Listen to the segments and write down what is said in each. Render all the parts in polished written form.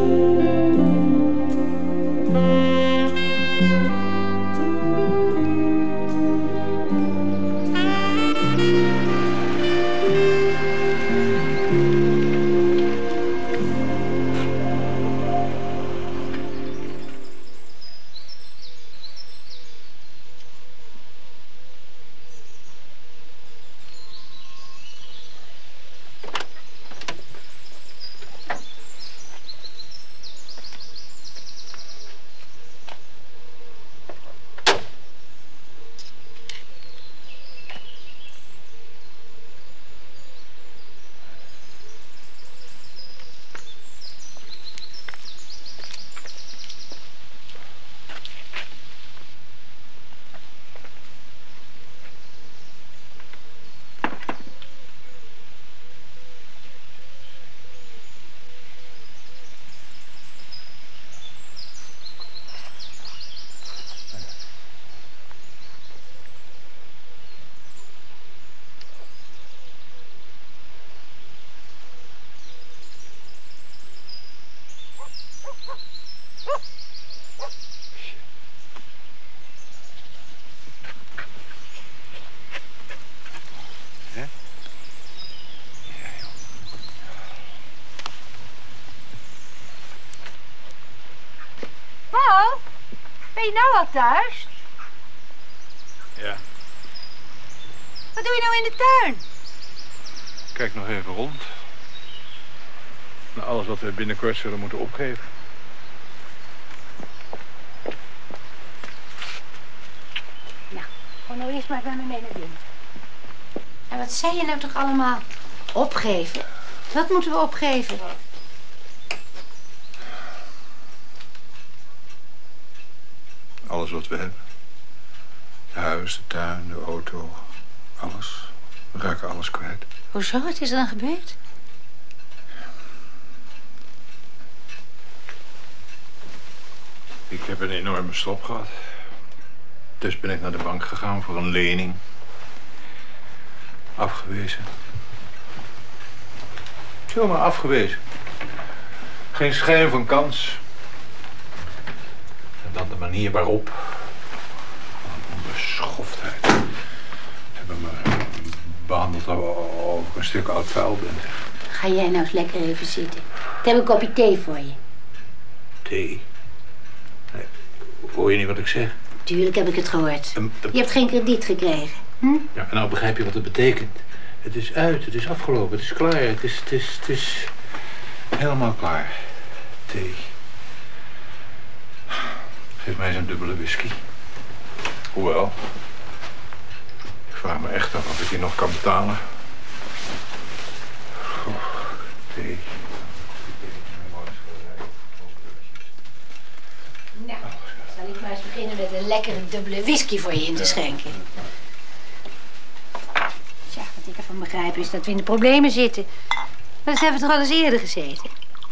Ben je nou al thuis? Ja. Wat doe je nou in de tuin? Kijk nog even rond. Naar alles wat we binnenkort zullen moeten opgeven. Nou, gewoon nou eerst maar bij me mee naar binnen. En wat zei je nou toch allemaal? Opgeven? Wat moeten we opgeven? Alles wat we hebben. Het huis, de tuin, de auto, alles. We raken alles kwijt. Hoezo? Wat is er dan gebeurd? Ik heb een enorme stop gehad. Dus ben ik naar de bank gegaan voor een lening. Afgewezen. Zomaar afgewezen. Geen schijn van kans. En dan de manier waarop. Een beschoftheid. Hebben me behandeld alsof ik een stuk oud vuil ben. Ga jij nou eens lekker even zitten. Ik heb een kopje thee voor je. Thee? Nee, hoor je niet wat ik zeg? Tuurlijk heb ik het gehoord. Je hebt geen krediet gekregen. Hm? Ja, en nou begrijp je wat het betekent. Het is uit, het is afgelopen, het is klaar. Het is helemaal klaar. Thee. Geef mij eens een dubbele whisky. Hoewel, ik vraag me echt af of ik die nog kan betalen. Thee. Nou, zal ik maar eens beginnen met een lekkere dubbele whisky voor je in te schenken. Tja, wat ik ervan begrijp is dat we in de problemen zitten. Maar dat hebben we toch al eens eerder gezeten?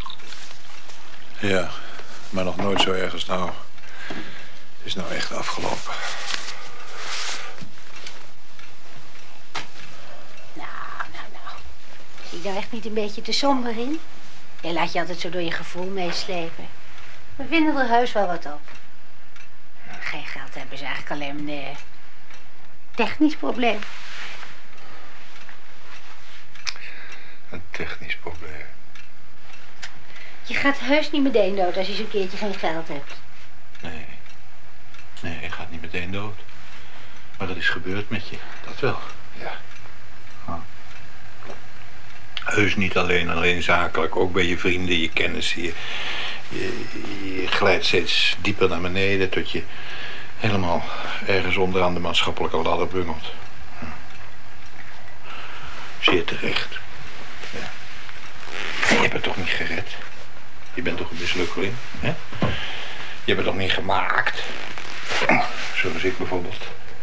Ja, maar nog nooit zo erg als nou. Het is nou echt afgelopen. Nou. Zie je nou echt niet een beetje te somber in? Jij laat je altijd zo door je gevoel meeslepen. We vinden er heus wel wat op. Geen geld hebben is eigenlijk alleen een technisch probleem. Een technisch probleem. Je gaat heus niet meteen dood als je zo'n keertje geen geld hebt. Nee, je gaat niet meteen dood. Maar dat is gebeurd met je, dat wel. Ja. Heus niet alleen zakelijk, ook bij je vrienden, je kennissen. Je glijdt steeds dieper naar beneden tot je helemaal ergens onderaan de maatschappelijke ladder bungelt. Zeer terecht. Ja. En je hebt het toch niet gered? Je bent toch een mislukkeling, hè? Je hebt het toch niet gemaakt? Zoals ik bijvoorbeeld.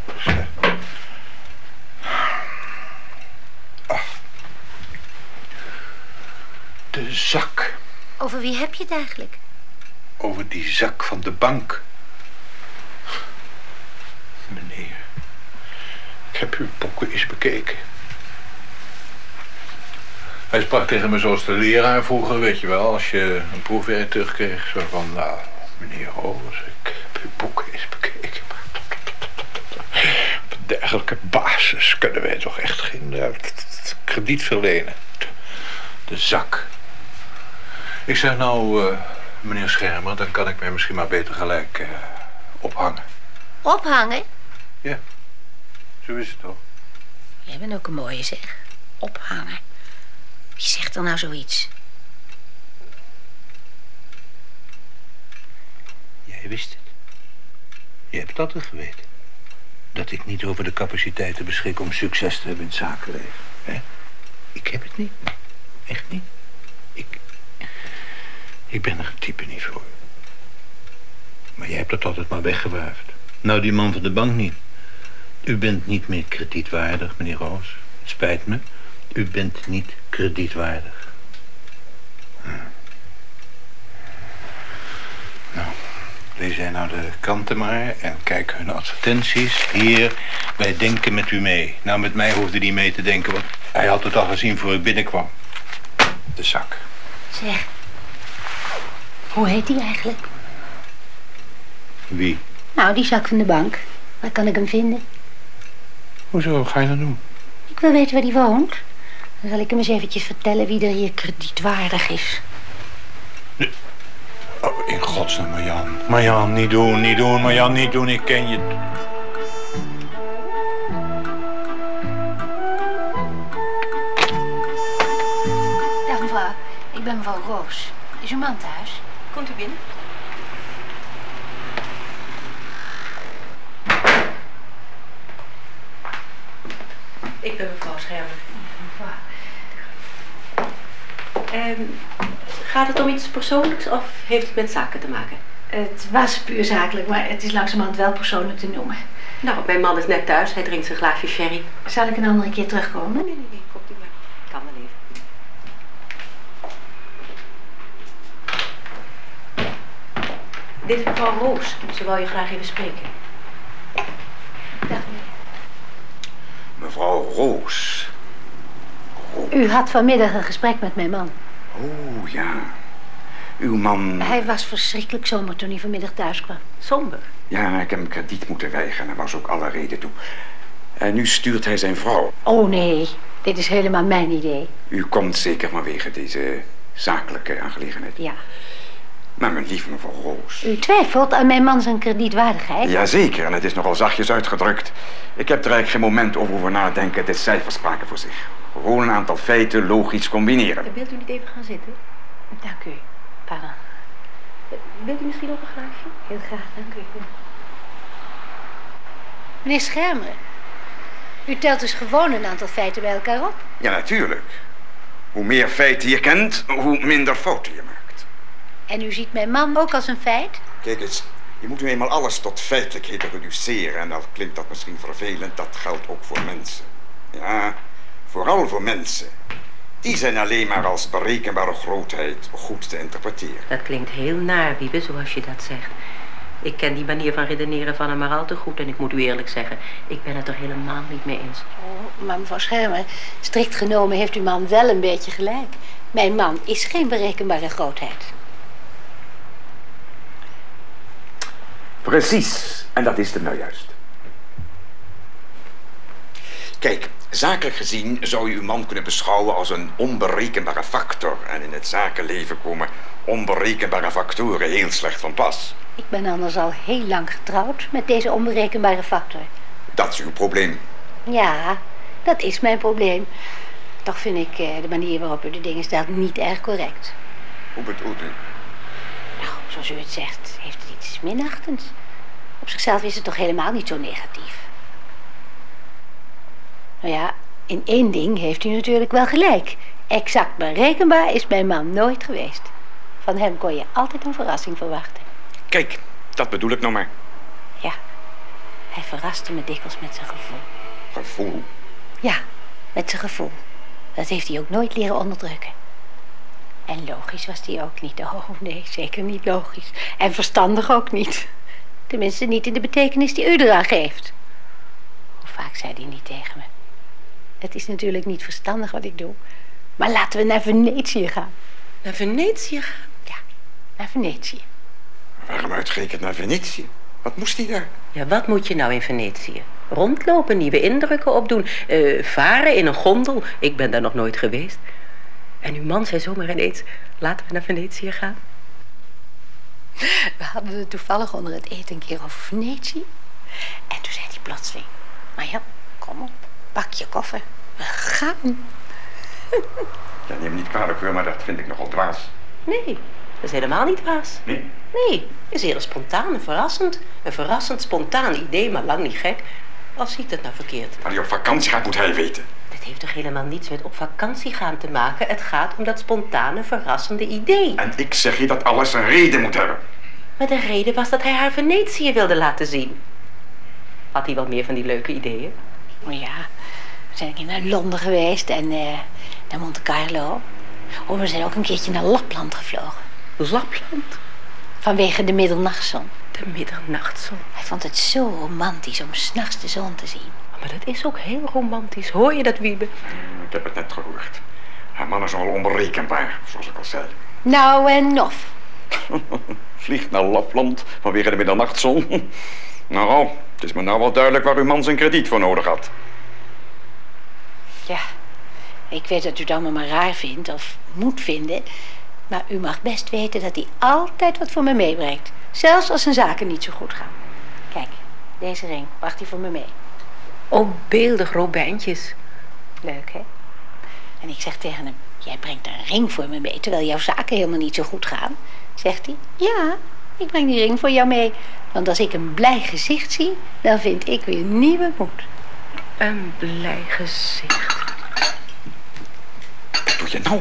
De zak. Over wie heb je het eigenlijk? Over die zak van de bank. Meneer, ik heb uw boeken eens bekeken. Hij sprak tegen me zoals de leraar vroeger, weet je wel. Als je een proefwerk terugkreeg. Zo van, nou, meneer Roos, ik heb uw boek eens bekeken. Op een dergelijke basis kunnen wij toch echt geen krediet verlenen. De zak. Ik zeg nou, meneer Schermer, dan kan ik mij misschien maar beter gelijk ophangen. Ophangen? Ja, zo is het toch? Jij bent ook een mooie zeg. Ophangen. Wie zegt er nou zoiets? Jij wist het. Je hebt het altijd geweten. Dat ik niet over de capaciteiten beschik om succes te hebben in het zakenleven. Hè? Ik heb het niet. Echt niet. Ik ben er een type niet voor. Maar jij hebt dat altijd maar weggewuifd. Nou, die man van de bank niet. U bent niet meer kredietwaardig, meneer Roos. Het spijt me. U bent niet kredietwaardig. Nou, lees jij nou de kranten maar en kijk hun advertenties. Hier, wij denken met u mee. Nou, met mij hoefde hij mee te denken, want hij had het al gezien voor ik binnenkwam. De zak. Zeg, hoe heet die eigenlijk? Wie? Nou, die zak van de bank. Waar kan ik hem vinden? Hoezo, ga je dat doen? Ik wil weten waar die woont. Dan zal ik hem eens eventjes vertellen wie er hier kredietwaardig is. Oh, in godsnaam, Marjan. Marjan, niet doen, niet doen. Marjan, niet doen. Ik ken je. Dag mevrouw, ik ben mevrouw Roos. Is uw man thuis? Komt u binnen? Ik ben mevrouw Schermer. Gaat het om iets persoonlijks of heeft het met zaken te maken? Het was puur zakelijk, maar het is langzamerhand wel persoonlijk te noemen. Nou, mijn man is net thuis. Hij drinkt zijn glaasje sherry. Zal ik een andere keer terugkomen? Nee. Komt u maar. Kan wel even. Dit is mevrouw Roos. Ze wou je graag even spreken. Dag meneer. Mevrouw Roos. U had vanmiddag een gesprek met mijn man. Oh, ja. Uw man... Hij was verschrikkelijk somber toen hij vanmiddag thuis kwam. Somber. Ja, ik heb hem krediet moeten weigeren. Er was ook alle reden toe. En nu stuurt hij zijn vrouw. Oh nee, dit is helemaal mijn idee. U komt zeker vanwege deze zakelijke aangelegenheid. Ja. Maar mijn lieve mevrouw Roos. U twijfelt aan mijn man zijn kredietwaardigheid? Jazeker, en het is nogal zachtjes uitgedrukt. Ik heb er eigenlijk geen moment over nadenken. De cijfers spraken voor zich. Gewoon een aantal feiten logisch combineren. Wilt u niet even gaan zitten? Dank u. Pardon. Wilt u misschien ook een glaasje? Heel graag, dank u. Meneer Schermer, u telt dus gewoon een aantal feiten bij elkaar op? Ja, natuurlijk. Hoe meer feiten je kent, hoe minder fouten je maakt. En u ziet mijn man ook als een feit? Kijk eens, je moet nu eenmaal alles tot feitelijkheden reduceren. En al klinkt dat misschien vervelend, dat geldt ook voor mensen. Ja, vooral voor mensen. Die zijn alleen maar als berekenbare grootheid goed te interpreteren. Dat klinkt heel naar, Wiebe, zoals je dat zegt. Ik ken die manier van redeneren van hem maar al te goed. En ik moet u eerlijk zeggen, ik ben het er helemaal niet mee eens. Oh, maar mevrouw Schermer, strikt genomen heeft uw man wel een beetje gelijk. Mijn man is geen berekenbare grootheid. Precies, en dat is het nou juist. Kijk, zakelijk gezien zou je uw man kunnen beschouwen als een onberekenbare factor. En in het zakenleven komen onberekenbare factoren heel slecht van pas. Ik ben anders al heel lang getrouwd met deze onberekenbare factor. Dat is uw probleem. Ja, dat is mijn probleem. Toch vind ik de manier waarop u de dingen stelt niet erg correct. Hoe bedoelt u? Nou, zoals u het zegt, heeft het iets minachtends. Op zichzelf is het toch helemaal niet zo negatief. Nou ja, in één ding heeft u natuurlijk wel gelijk. Exact berekenbaar is mijn man nooit geweest. Van hem kon je altijd een verrassing verwachten. Kijk, dat bedoel ik nou maar. Ja, hij verraste me dikwijls met zijn gevoel. Gevoel? Ja, met zijn gevoel. Dat heeft hij ook nooit leren onderdrukken. En logisch was hij ook niet. Oh nee, zeker niet logisch. En verstandig ook niet. Tenminste niet in de betekenis die u eraan geeft. Hoe vaak zei hij niet tegen me. Het is natuurlijk niet verstandig wat ik doe. Maar laten we naar Venetië gaan. Naar Venetië gaan? Ja, naar Venetië. Waarom uitgerekend naar Venetië? Wat moest hij daar? Ja, wat moet je nou in Venetië? Rondlopen, nieuwe indrukken opdoen. Varen in een gondel. Ik ben daar nog nooit geweest. En uw man zei zomaar ineens, laten we naar Venetië gaan. We hadden het toevallig onder het eten een keer over Venetië. En toen zei hij plotseling, maar ja, kom op, pak je koffer. We gaan. Ja, neem me niet kwalijk hoor, maar dat vind ik nogal dwaas. Nee, dat is helemaal niet dwaas. Nee? Nee, het is heel spontaan en verrassend. Een verrassend, spontaan idee, maar lang niet gek. Al ziet het nou verkeerd. Waar hij op vakantie gaat, moet hij weten. Dit heeft toch helemaal niets met op vakantie gaan te maken? Het gaat om dat spontane, verrassende idee. En ik zeg je dat alles een reden moet hebben. Maar de reden was dat hij haar Venetië wilde laten zien. Had hij wel meer van die leuke ideeën? Oh ja, we zijn een keer naar Londen geweest en naar Monte Carlo. Oh, we zijn ook een keertje naar Lapland gevlogen. Lapland? Vanwege de middernachtszon. De middernachtzon. Hij vond het zo romantisch om 's nachts de zon te zien. Maar dat is ook heel romantisch. Hoor je dat, Wiebe? Ik heb het net gehoord. Haar man is nogal onberekenbaar, zoals ik al zei. Nou en of. Vliegt naar Lapland vanwege de middernachtzon. Nou, het is me nou wel duidelijk waar uw man zijn krediet voor nodig had. Ja, ik weet dat u het allemaal maar raar vindt of moet vinden. Maar u mag best weten dat hij altijd wat voor me meebrengt. Zelfs als zijn zaken niet zo goed gaan. Kijk, deze ring, bracht hij voor me mee. Oh, beeldig robijntjes. Leuk, hè? En ik zeg tegen hem, jij brengt een ring voor me mee, terwijl jouw zaken helemaal niet zo goed gaan. Zegt hij, ja, ik breng die ring voor jou mee. Want als ik een blij gezicht zie, dan vind ik weer nieuwe moed. Een blij gezicht. Wat doe je nou?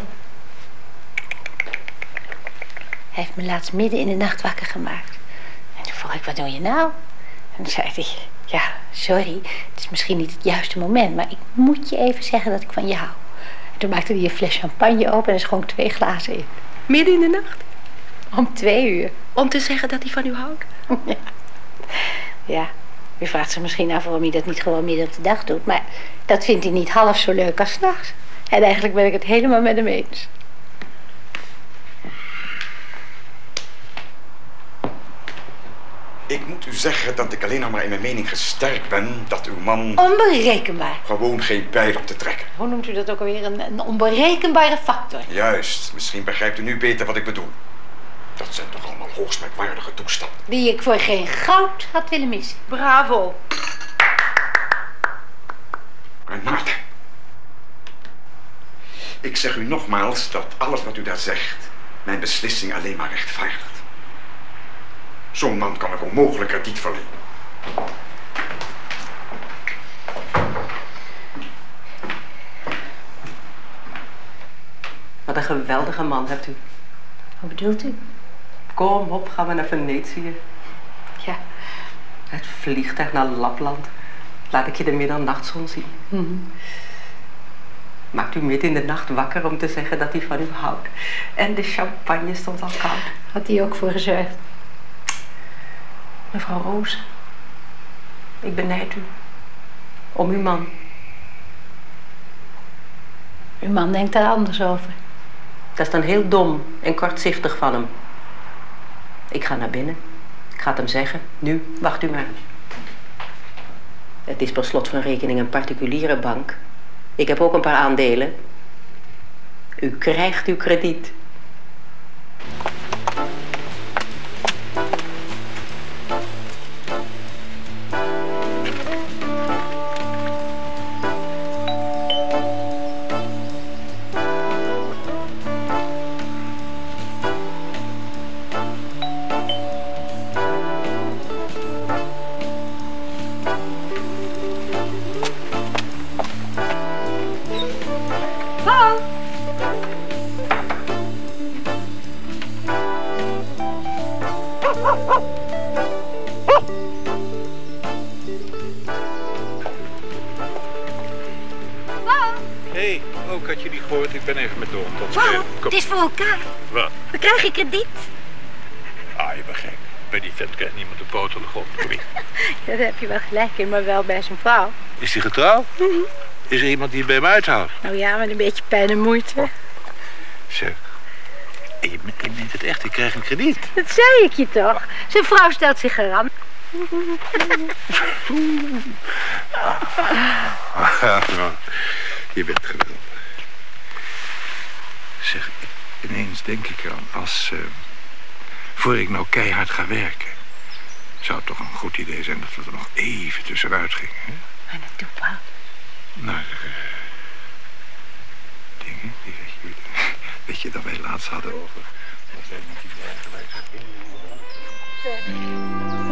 Hij heeft me laatst midden in de nacht wakker gemaakt. En toen vroeg ik, wat doe je nou? En toen zei hij, ja, sorry, het is misschien niet het juiste moment, maar ik moet je even zeggen dat ik van je hou. En toen maakte hij een fles champagne open en schonk 2 glazen in. Midden in de nacht? Om 2 uur. Om te zeggen dat hij van u houdt? Ja. Ja, u vraagt zich misschien af waarom hij dat niet gewoon midden op de dag doet, maar dat vindt hij niet half zo leuk als 's nachts. En eigenlijk ben ik het helemaal met hem eens. Ik moet u zeggen dat ik alleen nog maar in mijn mening gesterkt ben dat uw man Onberekenbaar. gewoon geen pijl op te trekken. Hoe noemt u dat ook alweer? Een onberekenbare factor. Juist, misschien begrijpt u nu beter wat ik bedoel. Dat zijn toch allemaal hoogst merkwaardige toestanden. Die ik voor geen goud had willen missen. Bravo. Renate. Ik zeg u nogmaals dat alles wat u daar zegt mijn beslissing alleen maar rechtvaardigt. Zo'n man kan ik onmogelijk krediet verlenen. Wat een geweldige man hebt u. Wat bedoelt u? Kom op, gaan we naar Venetië. Ja. Het vliegtuig naar Lapland. Laat ik je de middernachtzon zien. Maakt u midden in de nacht wakker om te zeggen dat hij van u houdt. En de champagne stond al koud. Had hij ook voor gezorgd? Mevrouw Roos, ik benijd u. Om uw man. Uw man denkt daar anders over. Dat is dan heel dom en kortzichtig van hem. Ik ga naar binnen. Ik ga het hem zeggen. Nu, wacht u maar. Het is per slot van rekening een particuliere bank. Ik heb ook een paar aandelen. U krijgt uw krediet. Hé, ook had je die gehoord? Ik ben even met Don. Tot Wow, Kom. het is voor elkaar. Wat? We krijgen krediet. Ah, je bent gek. Bij die vent krijgt niemand de poten de grond. Kom hier. Ja, daar heb je wel gelijk in, maar wel bij zijn vrouw. Is hij getrouwd? Is er iemand die bij me uithoudt? Nou ja, met een beetje pijn en moeite. Zeg, je meent het echt, ik krijg een krediet. Dat zei ik je toch. Zijn vrouw stelt zich eraan. Je bent geweldig. Zeg, ineens denk ik aan voor ik nou keihard ga werken, zou het toch een goed idee zijn dat we er nog even tussenuit gingen. Hè? Waar naartoe, pa? Naar dingen die weet je dat wij laatst hadden over. Dat zijn niet die dergelijke.